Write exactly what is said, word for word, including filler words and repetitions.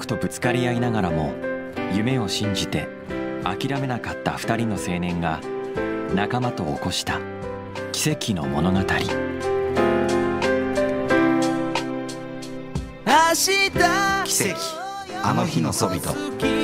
力とぶつかり合いながらも夢を信じて諦めなかったふたりの青年が仲間と起こした奇跡の物語。 明日奇跡、あの日のソビト。